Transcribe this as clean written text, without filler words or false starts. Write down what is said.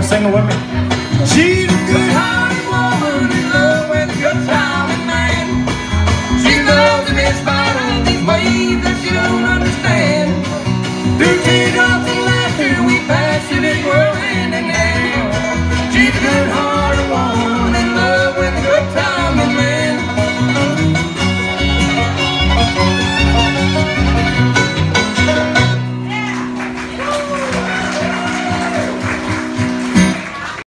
Sing it with me. She's a good-hearted woman in love with a good-timing man. She loves him in spite of these ways that she don't understand. Through teardrops and laughter, we pass through this world hand in hand.